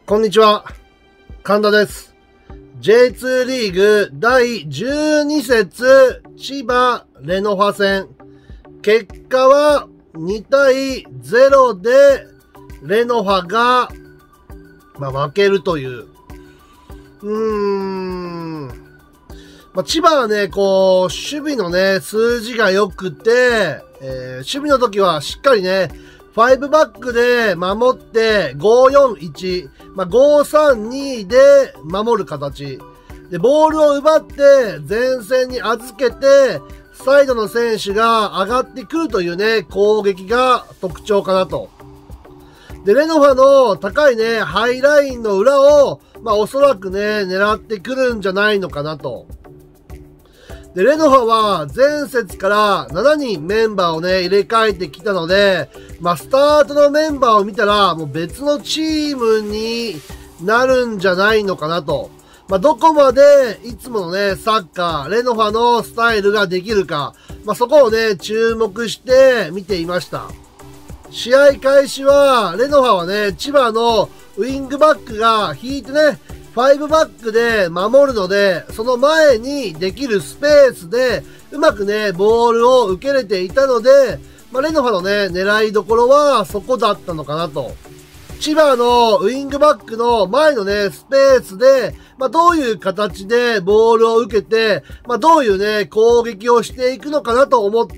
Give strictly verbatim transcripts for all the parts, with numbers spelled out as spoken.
こんにちは、神田です。ジェイツー リーグだいじゅうに節千葉レノファ戦。結果はにたいゼロでレノファが、まあ、負けるという。うーん。まあ、千葉はね、こう、守備のね、数字が良くて、えー、守備の時はしっかりね、ファイブバックで守ってごーよんいち、まあ、ごーさんにで守る形。で、ボールを奪って前線に預けて、サイドの選手が上がってくるというね、攻撃が特徴かなと。で、レノファの高いね、ハイラインの裏を、まあ、おそらくね、狙ってくるんじゃないのかなと。で、レノファは前節からしちにんメンバーをね、入れ替えてきたので、まあ、スタートのメンバーを見たら、もう別のチームになるんじゃないのかなと。まあ、どこまでいつものね、サッカー、レノファのスタイルができるか、まあ、そこをね、注目して見ていました。試合開始は、レノファはね、千葉のウィングバックが引いてね、ファイブバックで守るので、その前にできるスペースで、うまくね、ボールを受けれていたので、まあ、レノファのね、狙いどころはそこだったのかなと。千葉のウィングバックの前のね、スペースで、まあ、どういう形でボールを受けて、まあ、どういうね、攻撃をしていくのかなと思って、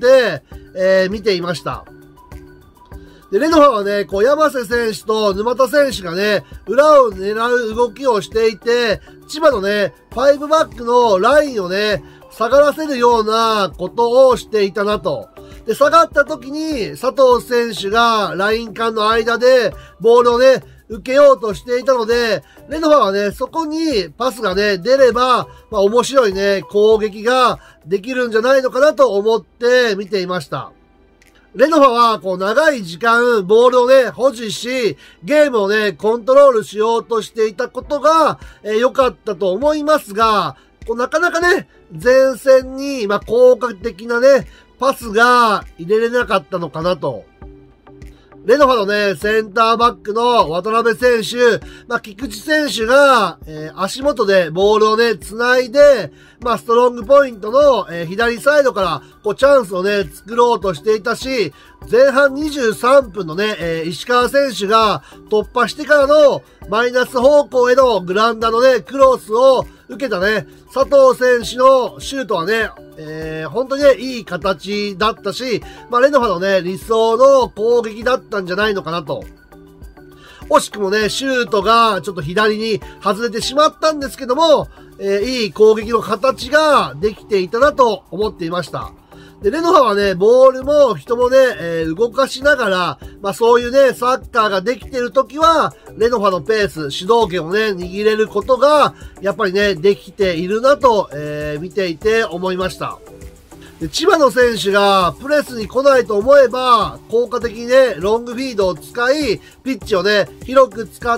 えー、見ていました。で、レノファはね、こう、山瀬選手と沼田選手がね、裏を狙う動きをしていて、千葉のね、ファイブバックのラインをね、下がらせるようなことをしていたなと。で、下がった時に、佐藤選手がライン間の間で、ボールをね、受けようとしていたので、レノファはね、そこにパスがね、出れば、まあ、面白いね、攻撃ができるんじゃないのかなと思って見ていました。レノファは、こう、長い時間、ボールをね、保持し、ゲームをね、コントロールしようとしていたことが、えー、良かったと思いますが、こうなかなかね、前線に、まあ、効果的なね、パスが入れれなかったのかなと。レノファのね、センターバックの渡辺選手、まあ、菊池選手が、えー、足元でボールをね、繋いで、まあ、ストロングポイントの、えー、左サイドから、こう、チャンスをね、作ろうとしていたし、前半にじゅうさんぷんのね、えー、石川選手が突破してからの、マイナス方向へのグラウンダーのね、クロスを受けたね、佐藤選手のシュートはね、えー、本当にね、いい形だったし、まあ、レノファのね、理想の攻撃だったんじゃないのかなと。惜しくもね、シュートがちょっと左に外れてしまったんですけども、えー、いい攻撃の形ができていたなと思っていました。で、レノファはね、ボールも人もね、えー、動かしながら、まあそういうね、サッカーができてるときは、レノファのペース、主導権をね、握れることが、やっぱりね、できているなと、えー、見ていて思いました。で、千葉の選手がプレスに来ないと思えば、効果的にね、ロングフィードを使い、ピッチをね、広く使って、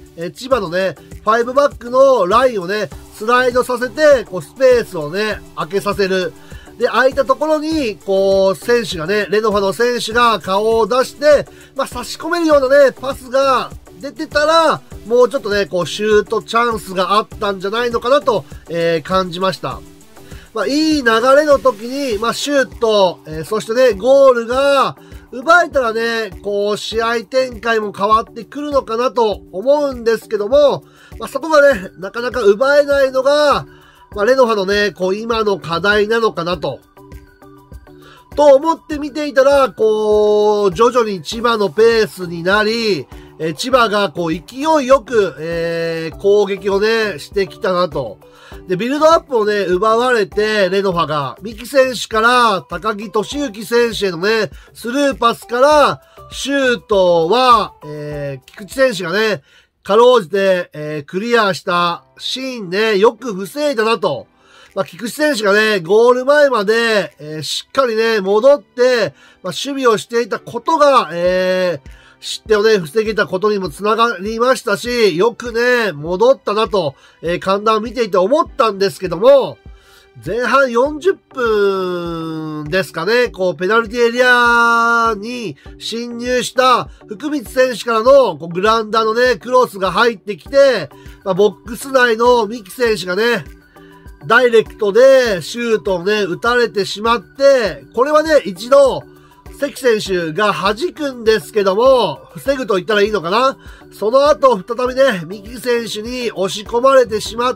えー、千葉のね、ファイブバックのラインをね、スライドさせて、こう、スペースをね、開けさせる。で、空いたところに、こう、選手がね、レノファの選手が顔を出して、まあ、差し込めるようなね、パスが出てたら、もうちょっとね、こう、シュートチャンスがあったんじゃないのかなと、えー、感じました。まあ、いい流れの時に、まあ、シュート、えー、そしてね、ゴールが、奪えたらね、こう、試合展開も変わってくるのかなと思うんですけども、まあ、そこがね、なかなか奪えないのが、まあ、レノファのね、こう、今の課題なのかなと。と思って見ていたら、こう、徐々に千葉のペースになり、えー、千葉がこう、勢いよく、えー、攻撃をね、してきたなと。で、ビルドアップをね、奪われて、レノファが、三木選手から高木俊之選手へのね、スルーパスから、シュートは、えー、菊池選手がね、かろうじて、えー、クリアしたシーンね、よく防いだなと。まあ、菊池選手がね、ゴール前まで、えー、しっかりね、戻って、まあ、守備をしていたことが、えー、失点をね、防げたことにもつながりましたし、よくね、戻ったなと、えー、簡単を見ていて思ったんですけども、 前半よんじゅっぷんですかね、こう、ペナルティエリアに侵入した福光選手からのこうグラウンダーのね、クロスが入ってきて、まあ、ボックス内の三木選手がね、ダイレクトでシュートをね、打たれてしまって、これはね、一度、関選手が弾くんですけども、防ぐと言ったらいいのかな。その後、再びね、三木選手に押し込まれてしまって、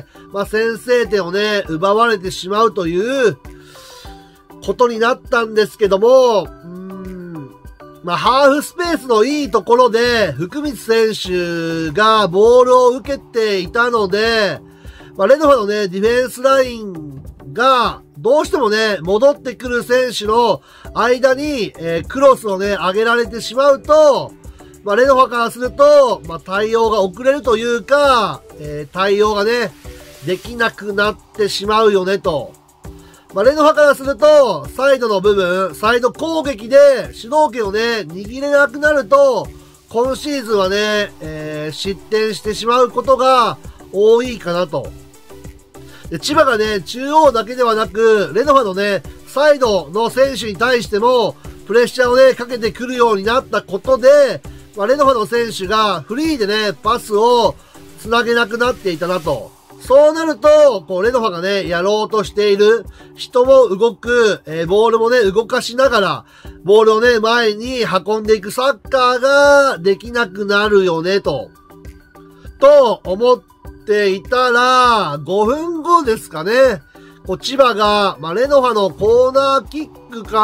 まあ、先制点をね、奪われてしまうということになったんですけども、うーん、まあ、ハーフスペースのいいところで、福光選手がボールを受けていたので、まあ、レノファのね、ディフェンスラインが、どうしてもね、戻ってくる選手の間に、えー、クロスをね、上げられてしまうと、まあ、レノファからすると、まあ、対応が遅れるというか、えー、対応がね、できなくなってしまうよね、と。まあ、レノファからすると、サイドの部分、サイド攻撃で主導権をね、握れなくなると、今シーズンはね、えー、失点してしまうことが多いかなと。で千葉がね、中央だけではなく、レノファのね、サイドの選手に対しても、プレッシャーをね、かけてくるようになったことで、まあ、レノファの選手がフリーでね、パスを繋げなくなっていたなと。そうなると、こう、レノファがね、やろうとしている、人も動く、えー、ボールもね、動かしながら、ボールをね、前に運んでいくサッカーができなくなるよね、と。と思っていたら、ごふんごですかね。こう、千葉が、まあ、レノファのコーナーキックから、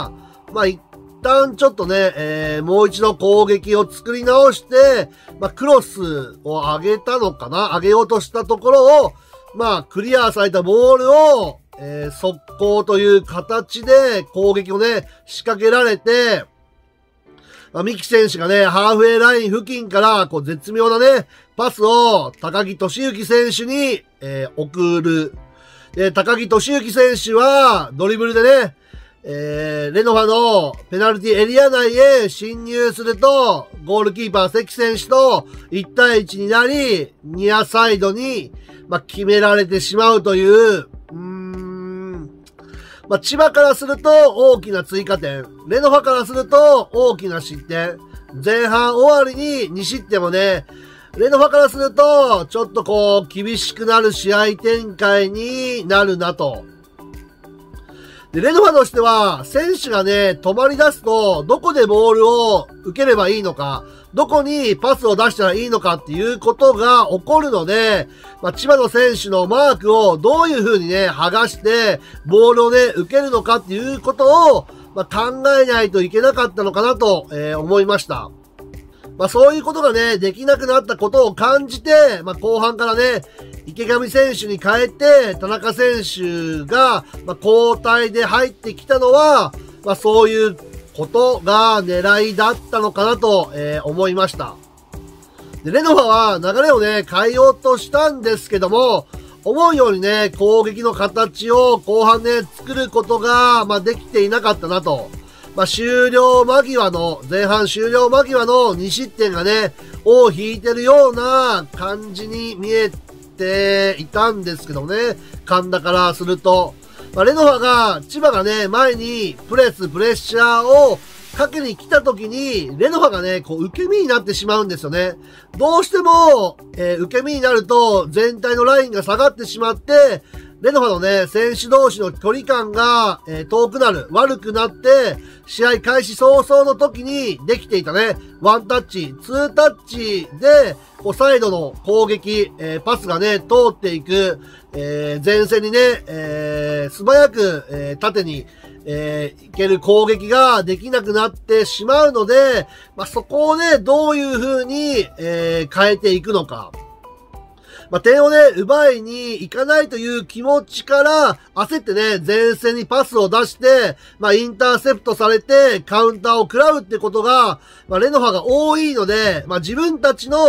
まあ、一旦ちょっとね、えー、もう一度攻撃を作り直して、まあ、クロスを上げたのかな上げようとしたところを、まあ、クリアされたボールを、えー、速攻という形で攻撃をね、仕掛けられて、まあ、三木選手がね、ハーフウェイライン付近から、こう、絶妙なね、パスを高木俊之選手に、えー、送る。で、高木俊之選手は、ドリブルでね、えー、レノファのペナルティエリア内へ侵入すると、ゴールキーパー関選手といち対いちになり、ニアサイドに、まあ、決められてしまうという、うーん、まあ、千葉からすると大きな追加点、レノファからすると大きな失点、前半終わりにに失点もね、レノファからすると、ちょっとこう、厳しくなる試合展開になるなと。で、レノファとしては、選手がね、止まり出すと、どこでボールを受ければいいのか、どこにパスを出したらいいのかっていうことが起こるので、まあ、千葉の選手のマークをどういう風にね、剥がして、ボールをね、受けるのかっていうことを、まあ、考えないといけなかったのかなと、えー、思いました。まあそういうことがね、できなくなったことを感じて、まあ後半からね、池上選手に変えて、田中選手が、まあ交代で入ってきたのは、まあそういうことが狙いだったのかなと、えー、思いました。で、レノファは流れをね、変えようとしたんですけども、思うようにね、攻撃の形を後半ね、作ることが、まあできていなかったなと。まあ、終了間際の、前半終了間際のに失点がね、尾を引いてるような感じに見えていたんですけどね、神田からすると。まあ、レノファが、千葉がね、前にプレス、プレッシャーをかけに来た時に、レノファがね、こう、受け身になってしまうんですよね。どうしても、えー、受け身になると、全体のラインが下がってしまって、レノファのね、選手同士の距離感が、えー、遠くなる、悪くなって、試合開始早々の時にできていたね、ワンタッチ、ツータッチで、こうサイドの攻撃、えー、パスがね、通っていく、えー、前線にね、えー、素早く、えー、縦に、えー、いける攻撃ができなくなってしまうので、まあ、そこをね、どういう風に、えー、変えていくのか。まあ、点をね、奪いに行かないという気持ちから、焦ってね、前線にパスを出して、まあ、インターセプトされて、カウンターを食らうってことが、まあ、レノファが多いので、まあ、自分たちの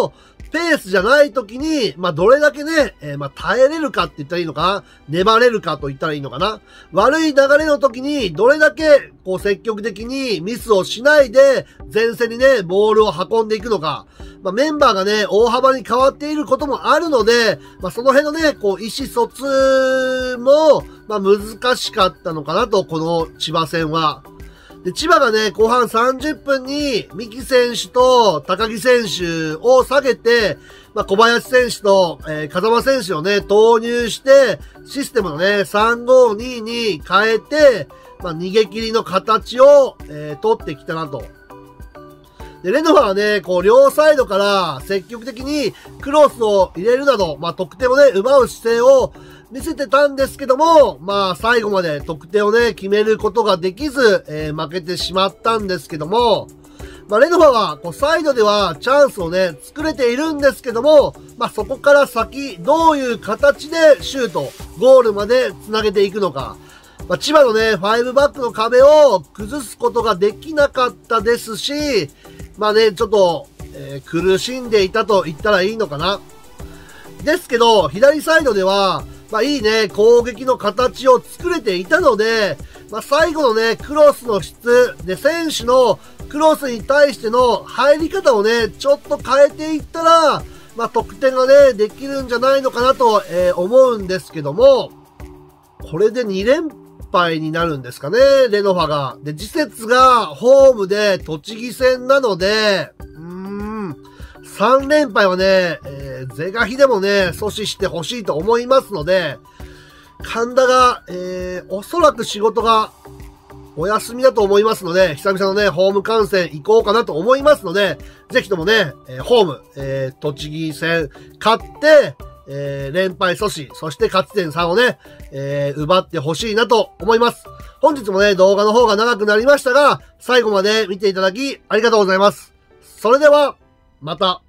ペースじゃない時に、まあ、どれだけね、えー、まあ、耐えれるかって言ったらいいのかな、粘れるかと言ったらいいのかな。悪い流れの時に、どれだけ、こう、積極的にミスをしないで、前線にね、ボールを運んでいくのか。まあ、メンバーがね、大幅に変わっていることもあるので、まあ、その辺のね、こう、意思疎通も、まあ、難しかったのかなと、この千葉戦は。で、千葉がね、後半さんじゅっぷんに、三木選手と高木選手を下げて、まあ、小林選手と、えー、風間選手をね、投入して、システムのね、さんごにに変えて、まあ、逃げ切りの形を、えー、取ってきたなと。で、レノファはね、こう、両サイドから積極的にクロスを入れるなど、まあ、得点をね、奪う姿勢を見せてたんですけども、まあ、最後まで得点をね、決めることができず、えー、負けてしまったんですけども、まあ、レノファは、こう、サイドではチャンスをね、作れているんですけども、まあ、そこから先、どういう形でシュート、ゴールまで繋げていくのか。まあ、千葉のね、ファイブバックの壁を崩すことができなかったですし、まあね、ちょっと、えー、苦しんでいたと言ったらいいのかな。ですけど、左サイドでは、まあいいね、攻撃の形を作れていたので、まあ最後のね、クロスの質、で、選手のクロスに対しての入り方をね、ちょっと変えていったら、まあ得点がね、できるんじゃないのかなと、えー、思うんですけども、これでに連敗になるんですかね、レノファが。で、次節がホームで栃木戦なので、うーん、さん連敗はね、えー、是が非でもね、阻止してほしいと思いますので、神田が、えー、おそらく仕事がお休みだと思いますので、久々のね、ホーム観戦行こうかなと思いますので、ぜひともね、えー、ホーム、えー、栃木戦勝って、えー、連敗阻止、そして勝ち点さんをね、えー、奪ってほしいなと思います。本日もね、動画の方が長くなりましたが、最後まで見ていただきありがとうございます。それでは、また。